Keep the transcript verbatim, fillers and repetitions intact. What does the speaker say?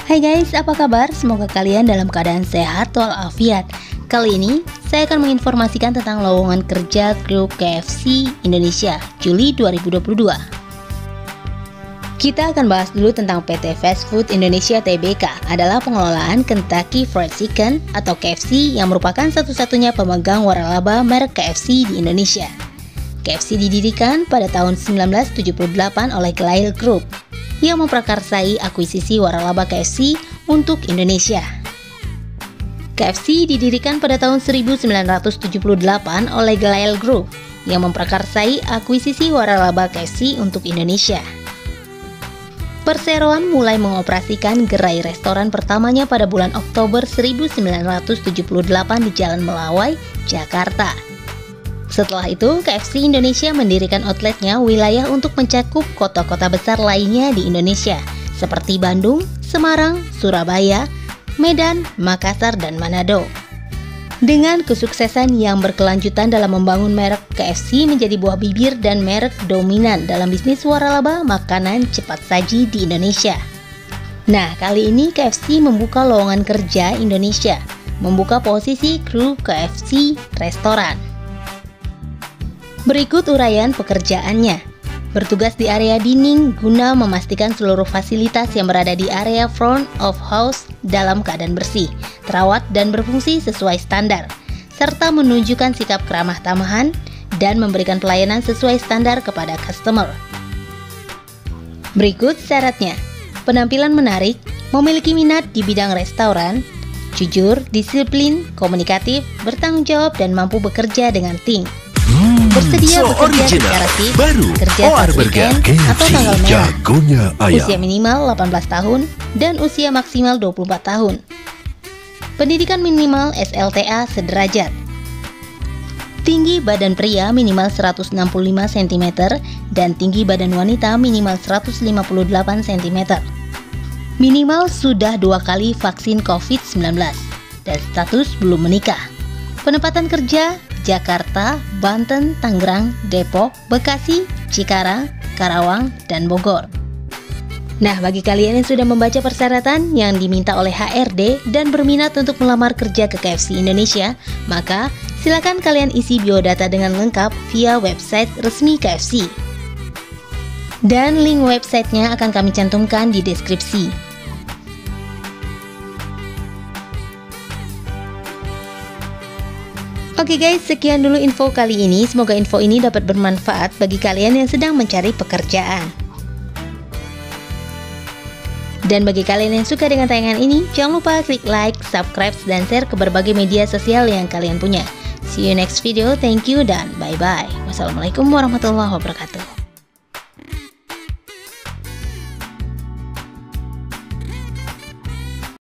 Hai guys, apa kabar? Semoga kalian dalam keadaan sehat walafiat. Kali ini, saya akan menginformasikan tentang lowongan kerja kru K F C Indonesia Juli dua ribu dua puluh dua. Kita akan bahas dulu tentang P T Fast Food Indonesia T B K adalah pengelolaan Kentucky Fried Chicken atau K F C yang merupakan satu-satunya pemegang waralaba merek K F C di Indonesia. K F C didirikan pada tahun seribu sembilan ratus tujuh puluh delapan oleh Glail Group yang memprakarsai akuisisi waralaba K F C untuk Indonesia. K F C didirikan pada tahun seribu sembilan ratus tujuh puluh delapan oleh Glail Group yang memprakarsai akuisisi waralaba K F C untuk Indonesia. Perseroan mulai mengoperasikan gerai restoran pertamanya pada bulan Oktober seribu sembilan ratus tujuh puluh delapan di Jalan Melawai, Jakarta. Setelah itu, K F C Indonesia mendirikan outletnya wilayah untuk mencakup kota-kota besar lainnya di Indonesia, seperti Bandung, Semarang, Surabaya, Medan, Makassar, dan Manado. Dengan kesuksesan yang berkelanjutan dalam membangun merek, K F C menjadi buah bibir dan merek dominan dalam bisnis waralaba makanan cepat saji di Indonesia. Nah, kali ini K F C membuka lowongan kerja Indonesia, membuka posisi kru K F C restoran. Berikut uraian pekerjaannya. Bertugas di area dinding guna memastikan seluruh fasilitas yang berada di area front of house dalam keadaan bersih, terawat, dan berfungsi sesuai standar, serta menunjukkan sikap keramah tamahan dan memberikan pelayanan sesuai standar kepada customer. Berikut syaratnya. Penampilan menarik, memiliki minat di bidang restoran, jujur, disiplin, komunikatif, bertanggung jawab, dan mampu bekerja dengan tim. Hmm, Bersedia so bekerja original, secara shift, baru, kerja O R saat Burger, weekend, atau tanggal merah. jagonya ayam. Usia minimal delapan belas tahun dan usia maksimal dua puluh empat tahun. Pendidikan minimal S L T A sederajat. Tinggi badan pria minimal seratus enam puluh lima sentimeter dan tinggi badan wanita minimal seratus lima puluh delapan sentimeter. Minimal sudah dua kali vaksin covid sembilan belas dan status belum menikah. Penempatan kerja Jakarta, Banten, Tangerang, Depok, Bekasi, Cikarang, Karawang, dan Bogor. Nah, bagi kalian yang sudah membaca persyaratan yang diminta oleh H R D dan berminat untuk melamar kerja ke K F C Indonesia, maka silakan kalian isi biodata dengan lengkap via website resmi K F C. Dan link websitenya akan kami cantumkan di deskripsi. Oke guys, sekian dulu info kali ini. Semoga info ini dapat bermanfaat bagi kalian yang sedang mencari pekerjaan. Dan bagi kalian yang suka dengan tayangan ini, jangan lupa klik like, subscribe, dan share ke berbagai media sosial yang kalian punya. See you next video, thank you, dan bye-bye. Wassalamualaikum warahmatullahi wabarakatuh.